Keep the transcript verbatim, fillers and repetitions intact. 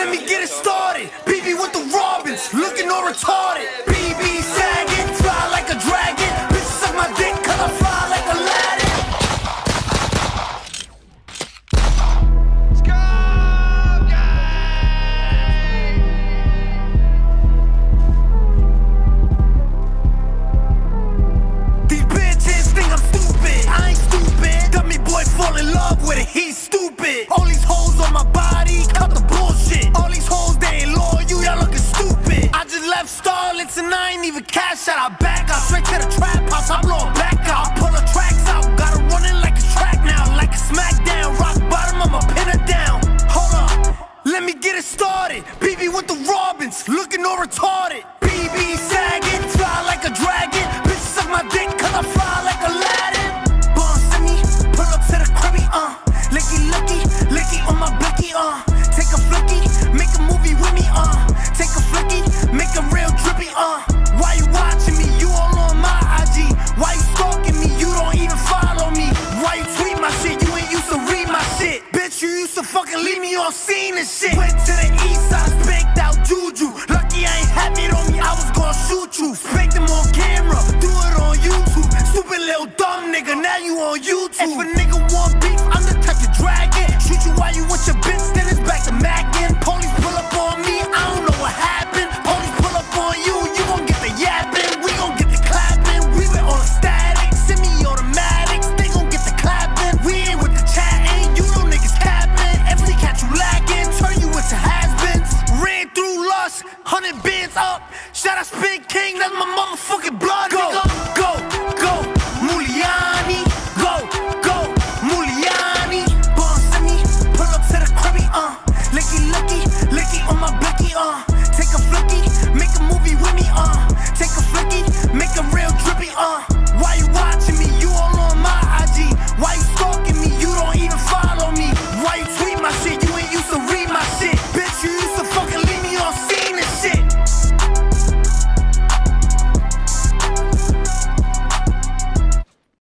Let me get it started. B B with the Robins, looking all retarded. B B sagging, fly like a dragon. Bitches suck my dick cause I fly like Aladdin. Let's go, gang! These bitches think I'm stupid. I ain't stupid. Dummy boy fall in love with it. He's stupid. All these hoes on my body, cut the bullshit. All these hoes, they ain't loyal, y'all looking stupid. I just left Starlets and I ain't even cash out. I back out straight to the trap house, I blow it back out. I pull the tracks out, gotta run it like a track now. Like a smackdown, rock bottom, I'ma pin her down. Hold up, let me get it started. B B with the Robins, looking all retarded. B B sagging, fly like a dragon. Bitches suck my dick cause I fly like Aladdin. Bum send me, pull up to the cribby, uh. Licky, licky, licky on my blicky, uh. Take a flicky, make a movie with me, uh. Take a flicky, make a real drippy, uh. Why you watching me? You all on my I G. Why you stalking me? You don't even follow me. Why you tweet my shit? You ain't used to read my shit. Bitch, you used to fucking leave me on scene and shit. Went to the east side, spanked out Juju. Lucky I ain't had it on me, I was gonna shoot you. Spanked him on camera, do it on YouTube. Stupid little dumb nigga, now you on YouTube. If a nigga want beef, I'm the type to drag it. Shoot you while you with your bitch, then it's back to mackin'. Police pull up on me, I don't know what happened. Police pull up on you, you gon' get the yapping. We gon' get the clapping, we been on static. Semi-automatics, they gon' get the clapping. We ain't with the chatting, you know niggas capping. If we catch you lacking, turn you into has-beens. Ran through lust, hundred bands up. Shout out Spin King, that's my motherfucking blood.